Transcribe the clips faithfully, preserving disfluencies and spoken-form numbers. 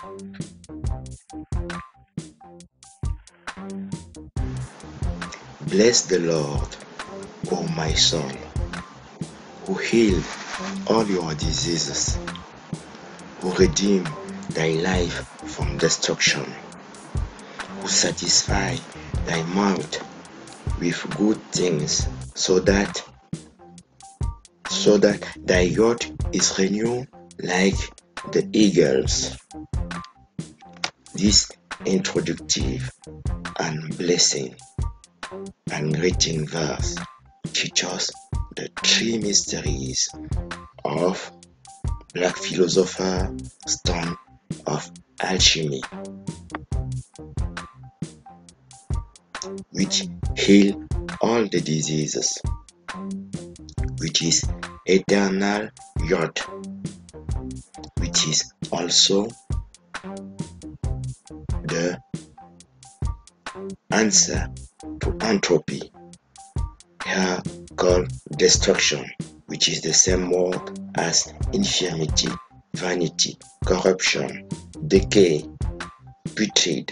Bless the Lord, O my soul, who healed all your diseases, who redeemed thy life from destruction, who satisfied thy mouth with good things, so that so that thy youth is renewed like the eagles. This introductive and blessing and greeting verse teaches the three mysteries of Black philosopher stone of alchemy, which heal all the diseases, which is eternal youth, which is also the answer to entropy, here called destruction, which is the same word as infirmity, vanity, corruption, decay, putrid,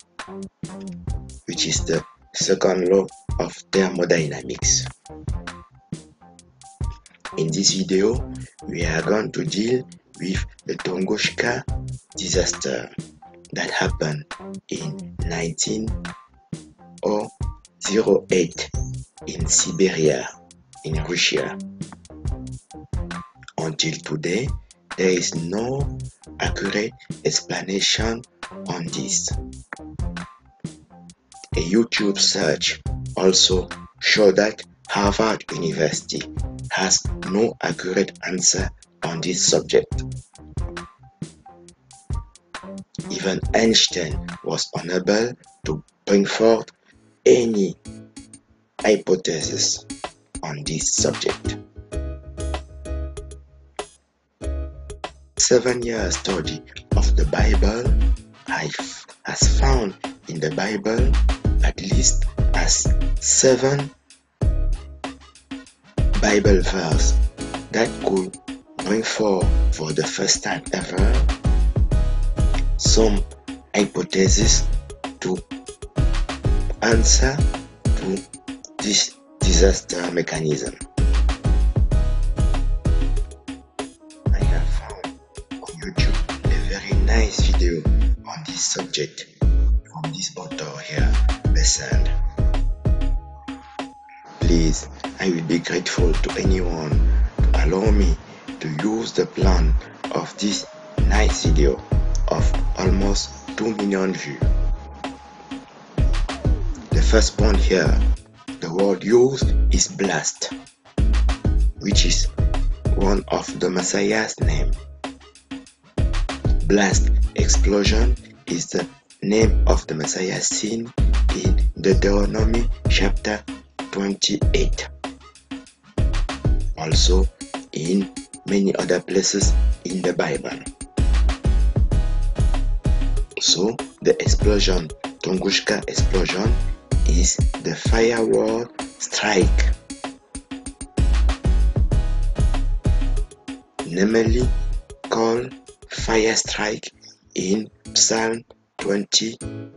which is the second law of thermodynamics. In this video, we are going to deal with the Tunguska disaster that happened in nineteen oh eight in Siberia, in Russia. Until today, there is no accurate explanation on this. A YouTube search also showed that Harvard University has no accurate answer on this subject. Even Einstein was unable to bring forth any hypothesis on this subject. Seven years study of the Bible has found in the Bible at least as seven Bible verse that could bring forth for the first time ever some hypothesis to answer to this disaster mechanism. I have found on YouTube a very nice video on this subject from this author here, Besant. Please, I will be grateful to anyone to allow me to use the plan of this nice video of almost two million views. The first point here, the word used is blast, which is one of the Messiah's name. Blast explosion is the name of the Messiah seen in Deuteronomy chapter twenty-eight. Also in many other places in the Bible. So the explosion, Tunguska explosion, is the firewall strike, namely called fire strike in Psalm twenty-nine.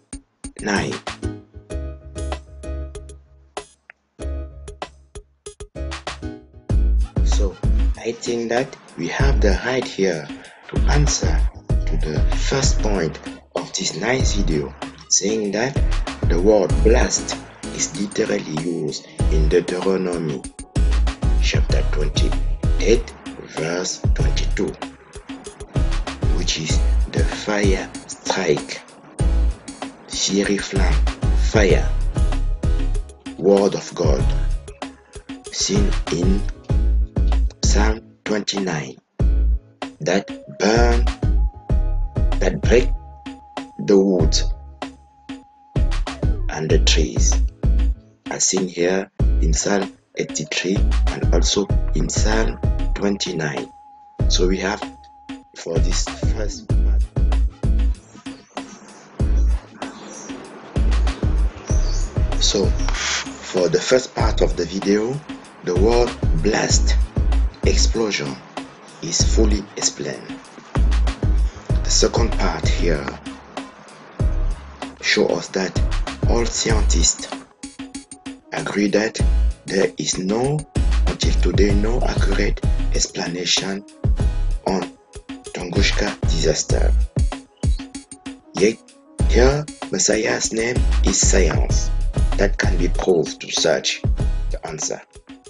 So I think that we have the right here to answer to the first point of this nice video, saying that the word blast is literally used in Deuteronomy chapter twenty-eight verse twenty-two, which is the fire strike, fiery flame, fire, word of God, seen in Psalm twenty-nine, that burn, that break the woods and the trees, as seen here in Psalm eighty-three and also in Psalm twenty-nine. So we have for this first part. So for the first part of the video, the word blast explosion is fully explained. The second part here shows us that all scientists agree that there is no, until today, no accurate explanation on Tunguska disaster. Yet, here, Messiah's name is science that can be proved to search the answer.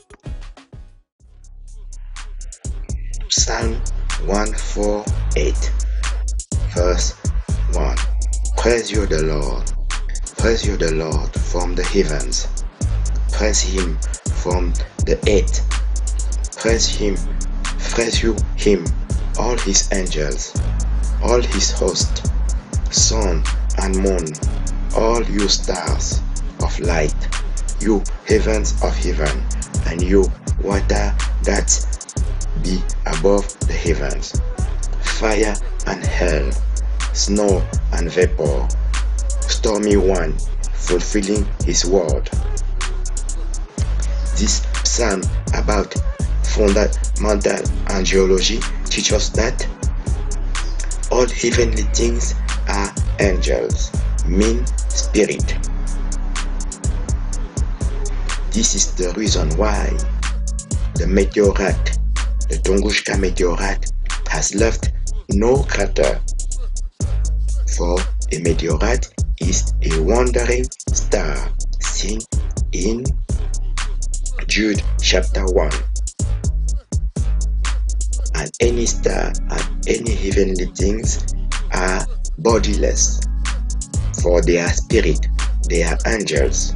Psalm one forty-eight, verse one. Praise you the Lord, praise you the Lord from the heavens, praise him from the earth, praise him, praise you him, all his angels, all his host, sun and moon, all you stars of light, you heavens of heaven, and you water that be above the heavens, fire and hell, snow and vapor, stormy one, fulfilling his word. This psalm about fundamental angelology teaches us that all heavenly things are angels, mean spirit. This is the reason why the meteorite, the Tunguska meteorite, has left no crater. For a meteorite is a wandering star, seen in Jude chapter one. And any star and any heavenly things are bodiless, for they are spirit, they are angels.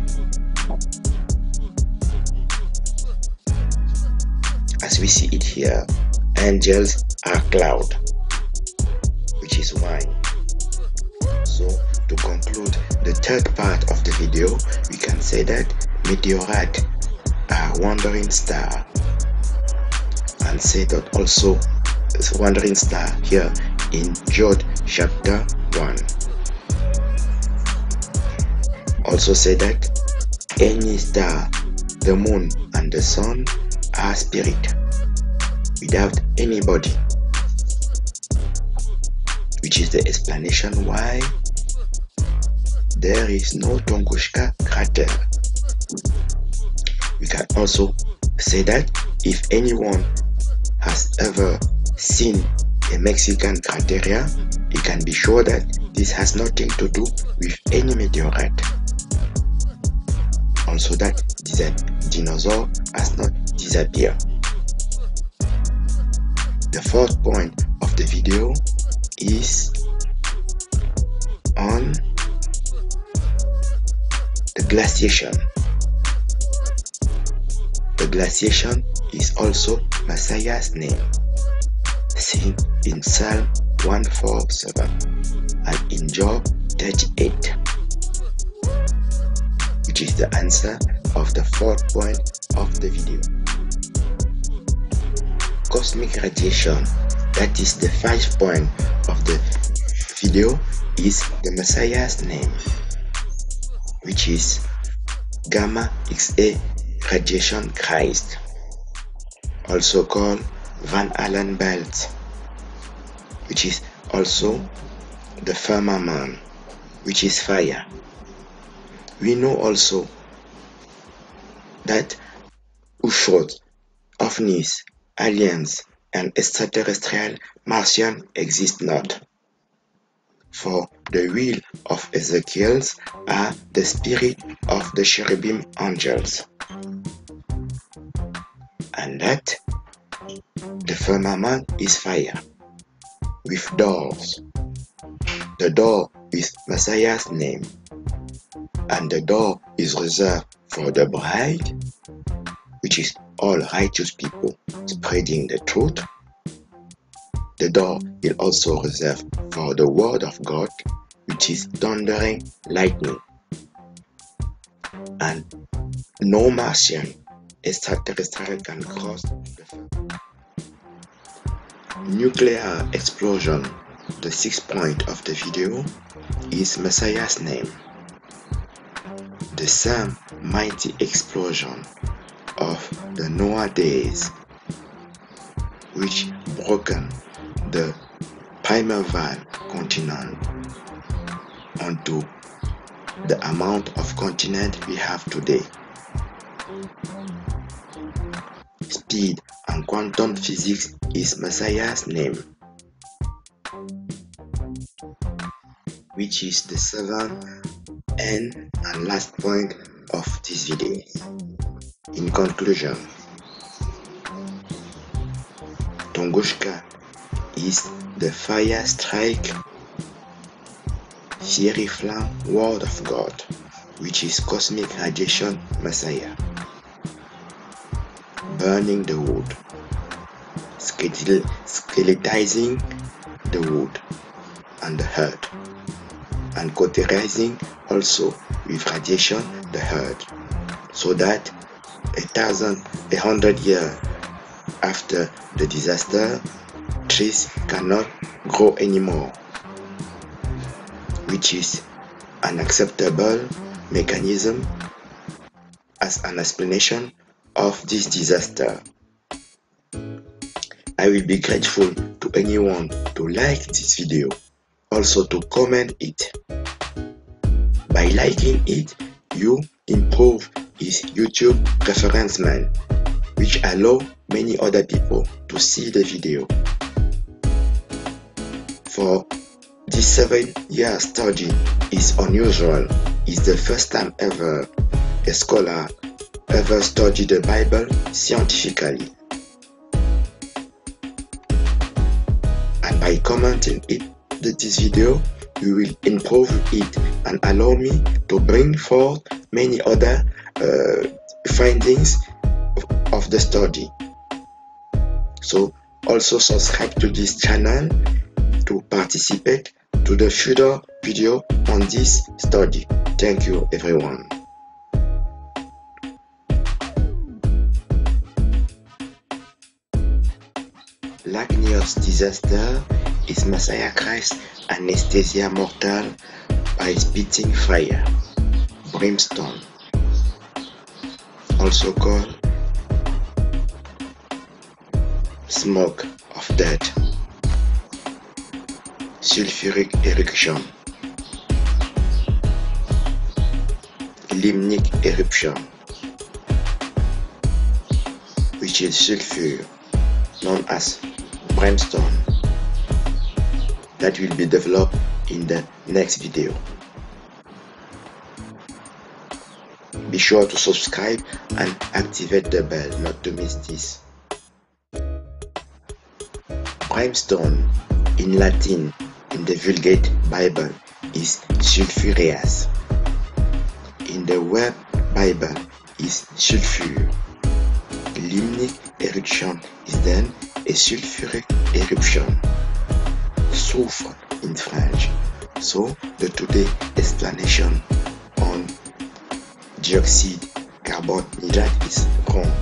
As we see it here, angels are cloud, which is wine. So to conclude the third part of the video, we can say that meteorite are wandering star, and say that also wandering star here in Jude chapter one. Also say that any star, the moon and the sun are spirit without anybody, which is the explanation why there is no Tunguska crater. We can also say that if anyone has ever seen a Mexican crateria, he can be sure that this has nothing to do with any meteorite. Also that the dinosaur has not disappeared. The fourth point of the video is on the glaciation. The glaciation is also Messiah's name, seen in Psalm one forty-seven and in Job thirty-eight, which is the answer of the fourth point of the video. Cosmic radiation, that is the fifth point of the video, is the Messiah's name, which is Gamma X A radiation Christ, also called Van Allen belt, which is also the firmament, which is fire. We know also that U F Os, ovnis, aliens, and extraterrestrial Martian exist not. For the wheel of Ezekiel are the spirit of the cherubim angels, and that the firmament is fire with doors. The door is Messiah's name, and the door is reserved for the bride, which is all righteous people spreading the truth. The door is also reserved for the word of God, which is thundering lightning. And no Martian extraterrestrial can cross the firmament. Nuclear explosion, the sixth point of the video, is Messiah's name. The same mighty explosion of the Noah days, which broken the primeval continent onto the amount of continent we have today. Speed and quantum physics is Messiah's name, which is the seventh and, and last point of this video. In conclusion, Tunguska is the fire strike, fiery flame word of God, which is cosmic radiation Messiah, burning the wood, skeletizing the wood and the earth, and cauterizing also with radiation the earth, so that a thousand, a hundred years after the disaster, trees cannot grow anymore, which is an acceptable mechanism as an explanation of this disaster. I will be grateful to anyone to like this video, also to comment it. By liking it, you improve his YouTube referencement, which allow many other people to see the video. For this seven year study is unusual. It's the first time ever a scholar ever studied the Bible scientifically. And by commenting it, this video, you will improve it and allow me to bring forth many other uh, findings of the study. So also subscribe to this channel to participate to the future video on this study. Thank you everyone. L'Agnios disaster is Messiah Christ anesthesia mortal by spitting fire, brimstone, also called smoke of death, sulfuric eruption, limnic eruption, which is sulfur, known as brimstone, that will be developed in the next video. Be sure to subscribe and activate the bell not to miss this. Brimstone in Latin in the Vulgate Bible is sulfureus. In the Web Bible is sulfur. Limnic eruption is then a sulfuric eruption, soufre in French. So the today explanation on dioxide carbon hydrate is wrong.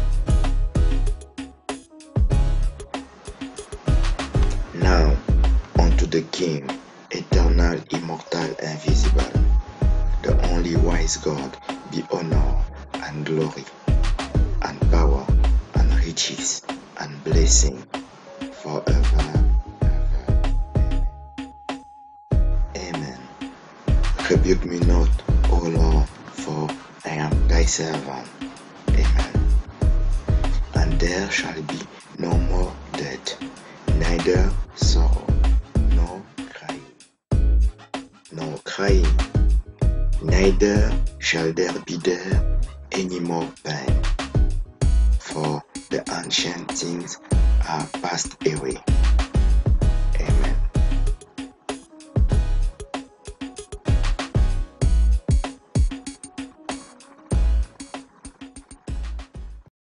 Now on to the King, eternal, immortal, invisible, the only wise God, be honor and glory and power and riches and blessing forever. Amen. Rebuke me not, O Lord, for I am thy servant. Amen. And there shall be no more death, neither sorrow, nor crying, nor crying, neither shall there be there any more pain, for the ancient things are passed away.